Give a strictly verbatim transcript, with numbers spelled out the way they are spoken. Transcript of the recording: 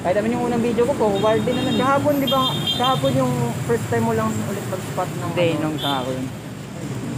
Kahit naman yung unang video ko, forward din naman. Kahapon, di ba? Kahapon yung first time mo lang ulit mag-spot ng Hindi, ano? nung sa ako yun.